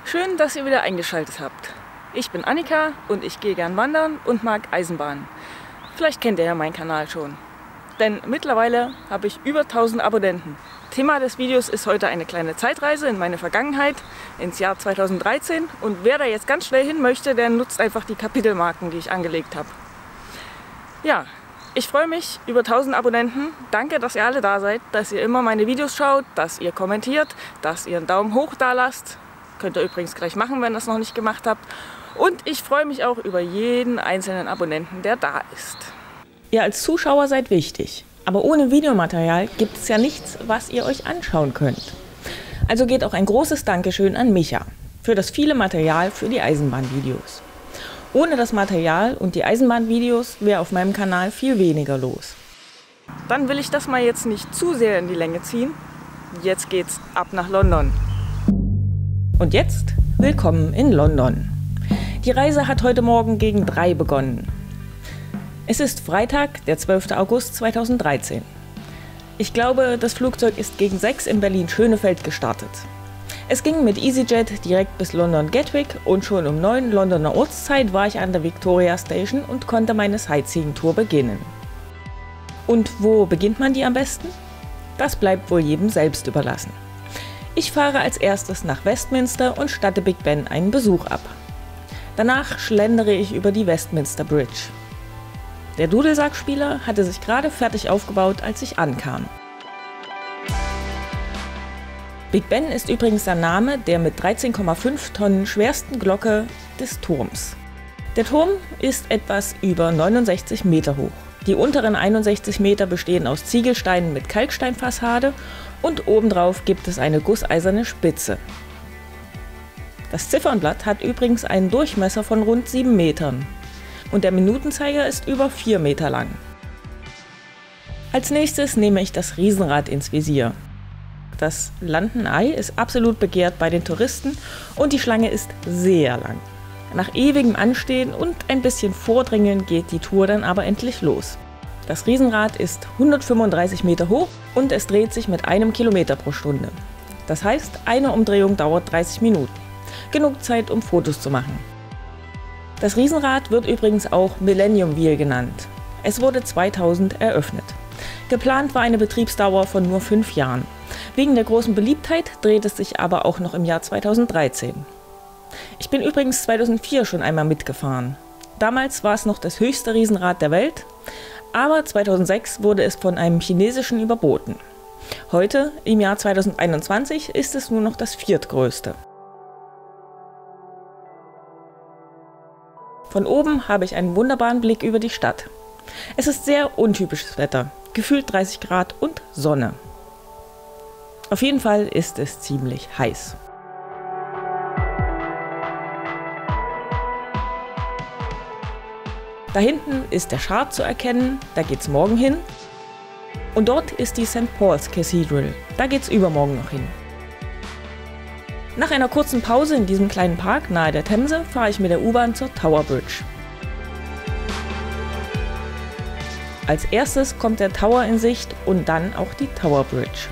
Schön, dass ihr wieder eingeschaltet habt. Ich bin Annika und ich gehe gern wandern und mag Eisenbahnen. Vielleicht kennt ihr ja meinen Kanal schon. Denn mittlerweile habe ich über 1000 Abonnenten. Thema des Videos ist heute eine kleine Zeitreise in meine Vergangenheit, ins Jahr 2013. Und wer da jetzt ganz schnell hin möchte, der nutzt einfach die Kapitelmarken, die ich angelegt habe. Ja, ich freue mich über 1000 Abonnenten. Danke, dass ihr alle da seid, dass ihr immer meine Videos schaut, dass ihr kommentiert, dass ihr einen Daumen hoch da lasst. Könnt ihr übrigens gleich machen, wenn ihr das noch nicht gemacht habt. Und ich freue mich auch über jeden einzelnen Abonnenten, der da ist. Ihr als Zuschauer seid wichtig, aber ohne Videomaterial gibt es ja nichts, was ihr euch anschauen könnt. Also geht auch ein großes Dankeschön an Micha für das viele Material für die Eisenbahnvideos. Ohne das Material und die Eisenbahnvideos wäre auf meinem Kanal viel weniger los. Dann will ich das mal jetzt nicht zu sehr in die Länge ziehen. Jetzt geht's ab nach London. Und jetzt willkommen in London. Die Reise hat heute Morgen gegen 3 begonnen. Es ist Freitag, der 12. August 2013. Ich glaube, das Flugzeug ist gegen 6 in Berlin-Schönefeld gestartet. Es ging mit EasyJet direkt bis London Gatwick und schon um 9 Londoner Ortszeit war ich an der Victoria Station und konnte meine Sightseeing-Tour beginnen. Und wo beginnt man die am besten? Das bleibt wohl jedem selbst überlassen. Ich fahre als erstes nach Westminster und statte Big Ben einen Besuch ab. Danach schlendere ich über die Westminster Bridge. Der Dudelsackspieler hatte sich gerade fertig aufgebaut, als ich ankam. Big Ben ist übrigens der Name der mit 13,5 Tonnen schwersten Glocke des Turms. Der Turm ist etwas über 69 Meter hoch. Die unteren 61 Meter bestehen aus Ziegelsteinen mit Kalksteinfassade und obendrauf gibt es eine gusseiserne Spitze. Das Ziffernblatt hat übrigens einen Durchmesser von rund 7 Metern und der Minutenzeiger ist über 4 Meter lang. Als nächstes nehme ich das Riesenrad ins Visier. Das London Eye ist absolut begehrt bei den Touristen und die Schlange ist sehr lang. Nach ewigem Anstehen und ein bisschen Vordringeln geht die Tour dann aber endlich los. Das Riesenrad ist 135 Meter hoch und es dreht sich mit 1 Kilometer pro Stunde. Das heißt, eine Umdrehung dauert 30 Minuten. Genug Zeit, um Fotos zu machen. Das Riesenrad wird übrigens auch Millennium Wheel genannt. Es wurde 2000 eröffnet. Geplant war eine Betriebsdauer von nur 5 Jahren. Wegen der großen Beliebtheit dreht es sich aber auch noch im Jahr 2013. Ich bin übrigens 2004 schon einmal mitgefahren. Damals war es noch das höchste Riesenrad der Welt, aber 2006 wurde es von einem chinesischen überboten. Heute, im Jahr 2021, ist es nur noch das viertgrößte. Von oben habe ich einen wunderbaren Blick über die Stadt. Es ist sehr untypisches Wetter, gefühlt 30 Grad und Sonne. Auf jeden Fall ist es ziemlich heiß. Da hinten ist der Shard zu erkennen, da geht's morgen hin. Und dort ist die St. Paul's Cathedral, da geht's übermorgen noch hin. Nach einer kurzen Pause in diesem kleinen Park nahe der Themse fahre ich mit der U-Bahn zur Tower Bridge. Als erstes kommt der Tower in Sicht und dann auch die Tower Bridge.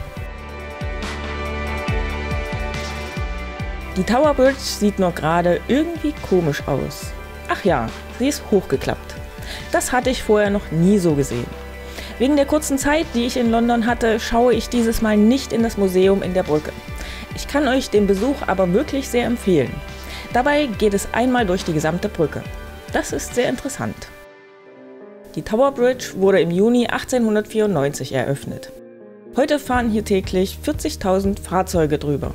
Die Tower Bridge sieht nur gerade irgendwie komisch aus. Ach ja, sie ist hochgeklappt. Das hatte ich vorher noch nie so gesehen. Wegen der kurzen Zeit, die ich in London hatte, schaue ich dieses Mal nicht in das Museum in der Brücke. Ich kann euch den Besuch aber wirklich sehr empfehlen. Dabei geht es einmal durch die gesamte Brücke. Das ist sehr interessant. Die Tower Bridge wurde im Juni 1894 eröffnet. Heute fahren hier täglich 40.000 Fahrzeuge drüber.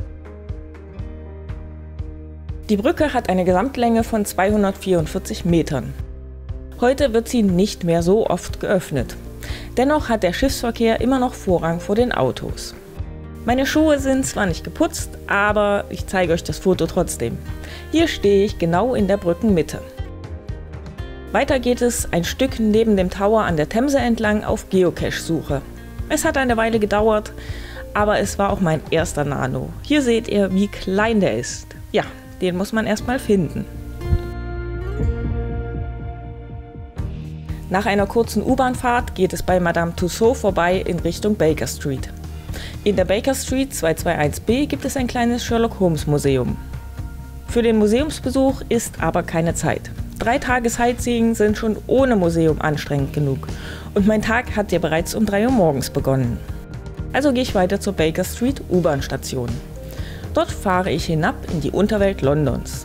Die Brücke hat eine Gesamtlänge von 244 Metern. Heute wird sie nicht mehr so oft geöffnet. Dennoch hat der Schiffsverkehr immer noch Vorrang vor den Autos. Meine Schuhe sind zwar nicht geputzt, aber ich zeige euch das Foto trotzdem. Hier stehe ich genau in der Brückenmitte. Weiter geht es ein Stück neben dem Tower an der Themse entlang auf Geocache-Suche. Es hat eine Weile gedauert, aber es war auch mein erster Nano. Hier seht ihr, wie klein der ist. Ja, den muss man erstmal finden. Nach einer kurzen U-Bahn-Fahrt geht es bei Madame Tussauds vorbei in Richtung Baker Street. In der Baker Street 221b gibt es ein kleines Sherlock Holmes Museum. Für den Museumsbesuch ist aber keine Zeit. 3 Tage Sightseeing sind schon ohne Museum anstrengend genug. Und mein Tag hat ja bereits um 3 Uhr morgens begonnen. Also gehe ich weiter zur Baker Street U-Bahn-Station. Dort fahre ich hinab in die Unterwelt Londons.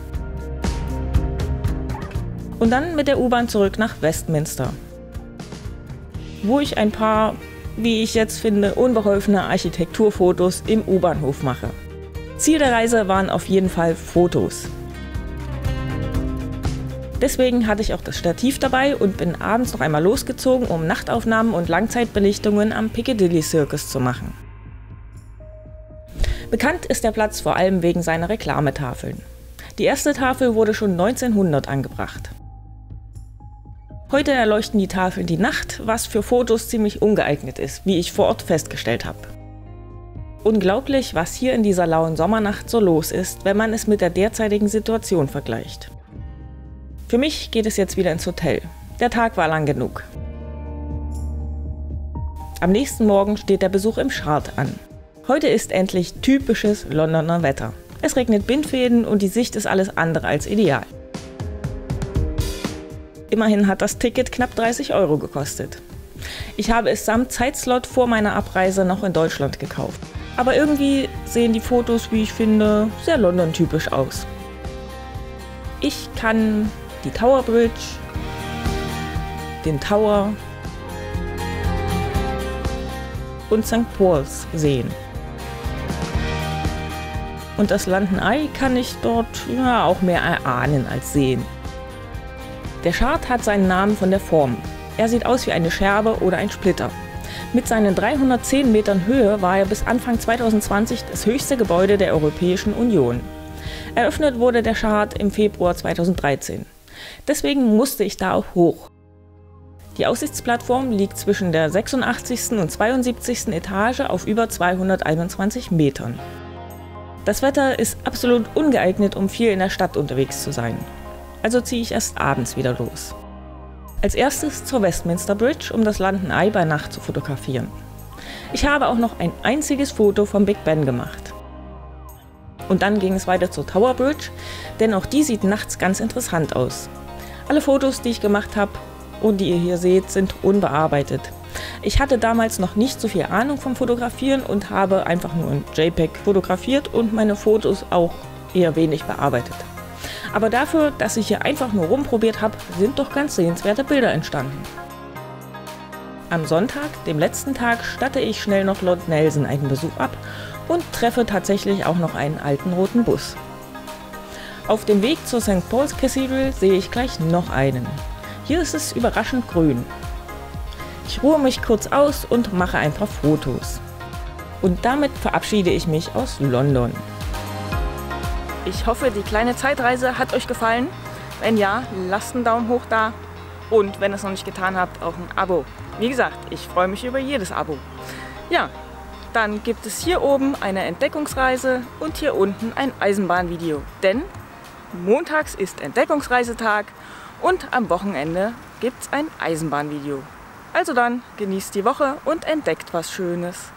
Und dann mit der U-Bahn zurück nach Westminster, wo ich ein paar, wie ich jetzt finde, unbeholfene Architekturfotos im U-Bahnhof mache. Ziel der Reise waren auf jeden Fall Fotos. Deswegen hatte ich auch das Stativ dabei und bin abends noch einmal losgezogen, um Nachtaufnahmen und Langzeitbelichtungen am Piccadilly Circus zu machen. Bekannt ist der Platz vor allem wegen seiner Reklametafeln. Die erste Tafel wurde schon 1900 angebracht. Heute erleuchten die Tafeln die Nacht, was für Fotos ziemlich ungeeignet ist, wie ich vor Ort festgestellt habe. Unglaublich, was hier in dieser lauen Sommernacht so los ist, wenn man es mit der derzeitigen Situation vergleicht. Für mich geht es jetzt wieder ins Hotel. Der Tag war lang genug. Am nächsten Morgen steht der Besuch im Shard an. Heute ist endlich typisches Londoner Wetter. Es regnet Bindfäden und die Sicht ist alles andere als ideal. Immerhin hat das Ticket knapp 30 € gekostet. Ich habe es samt Zeitslot vor meiner Abreise noch in Deutschland gekauft. Aber irgendwie sehen die Fotos, wie ich finde, sehr London-typisch aus. Ich kann die Tower Bridge, den Tower und St. Paul's sehen. Und das London Eye kann ich dort ja auch mehr erahnen als sehen. Der Shard hat seinen Namen von der Form. Er sieht aus wie eine Scherbe oder ein Splitter. Mit seinen 310 Metern Höhe war er bis Anfang 2020 das höchste Gebäude der Europäischen Union. Eröffnet wurde der Shard im Februar 2013. Deswegen musste ich da auch hoch. Die Aussichtsplattform liegt zwischen der 86. und 72. Etage auf über 221 Metern. Das Wetter ist absolut ungeeignet, um viel in der Stadt unterwegs zu sein. Also ziehe ich erst abends wieder los. Als erstes zur Westminster Bridge, um das London Eye bei Nacht zu fotografieren. Ich habe auch noch ein einziges Foto vom Big Ben gemacht. Und dann ging es weiter zur Tower Bridge, denn auch die sieht nachts ganz interessant aus. Alle Fotos, die ich gemacht habe und die ihr hier seht, sind unbearbeitet. Ich hatte damals noch nicht so viel Ahnung vom Fotografieren und habe einfach nur in JPEG fotografiert und meine Fotos auch eher wenig bearbeitet. Aber dafür, dass ich hier einfach nur rumprobiert habe, sind doch ganz sehenswerte Bilder entstanden. Am Sonntag, dem letzten Tag, statte ich schnell noch Lord Nelson einen Besuch ab und treffe tatsächlich auch noch einen alten roten Bus. Auf dem Weg zur St. Paul's Cathedral sehe ich gleich noch einen. Hier ist es überraschend grün. Ich ruhe mich kurz aus und mache ein paar Fotos. Und damit verabschiede ich mich aus London. Ich hoffe, die kleine Zeitreise hat euch gefallen. Wenn ja, lasst einen Daumen hoch da. Und wenn ihr es noch nicht getan habt, auch ein Abo. Wie gesagt, ich freue mich über jedes Abo. Ja, dann gibt es hier oben eine Entdeckungsreise und hier unten ein Eisenbahnvideo. Denn montags ist Entdeckungsreisetag und am Wochenende gibt es ein Eisenbahnvideo. Also dann, genießt die Woche und entdeckt was Schönes.